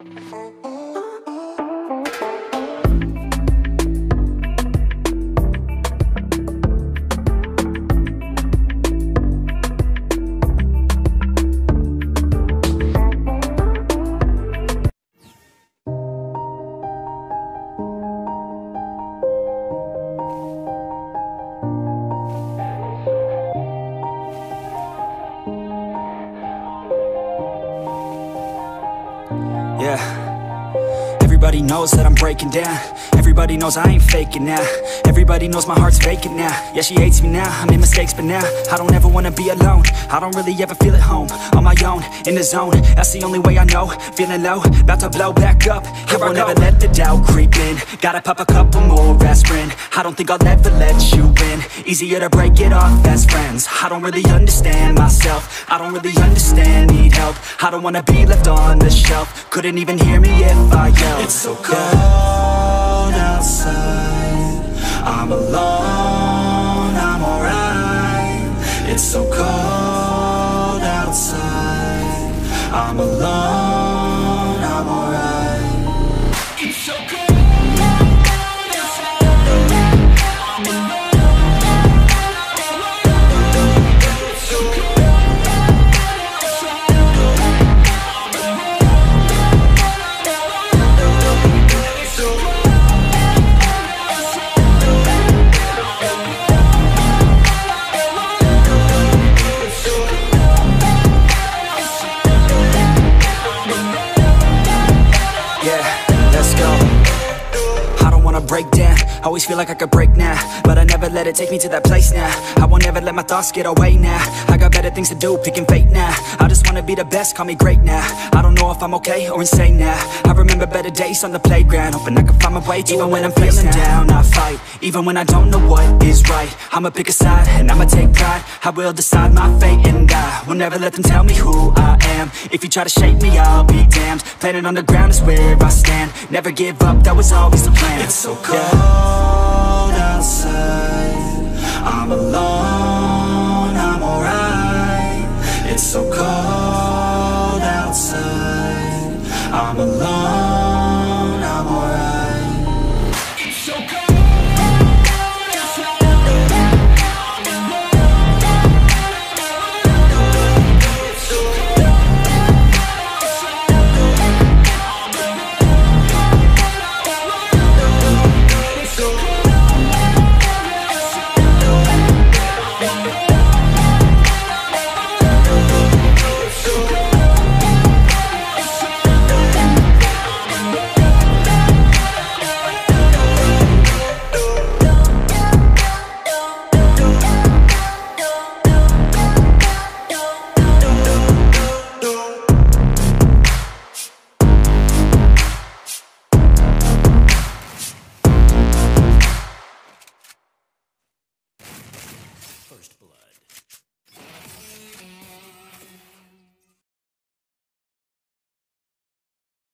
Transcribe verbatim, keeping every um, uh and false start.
Yeah, everybody knows that I'm breaking down. Everybody knows I ain't faking now. Everybody knows my heart's vacant now. Yeah, she hates me now, I made mistakes but now I don't ever wanna be alone. I don't really ever feel at home. On my own, in the zone, that's the only way I know. Feeling low, about to blow back up. Here I won't ever let the doubt creep in. Gotta pop a couple more aspirin. I don't think I'll ever let you in. Easier to break it off best friends. I don't really understand myself. I don't really understand, need help. I don't wanna be left on the shelf. Couldn't even hear me if I yelled. It's so cold outside, I'm alone, I'm alright. It's so cold outside, I'm alone, I'm alright. It's so cold. Break down, always feel like I could break now, but I never let it take me to that place now. I won't ever let my thoughts get away now. I got better things to do, picking fate now. I just wanna be the best, call me great now. I don't know if I'm okay or insane now. I remember better days on the playground, hoping I can find my way. Even when I'm feeling down, I fight. Even when I don't know what is right, I'ma pick a side and I'ma take pride. I will decide my fate and I will never let them tell me who I am. If you try to shape me, I'll be damned. Planet on the ground is where I stand. Never give up, that was always the plan. It's so cold outside, I'm alone, I'm alright. It's so cold outside, I'm alone.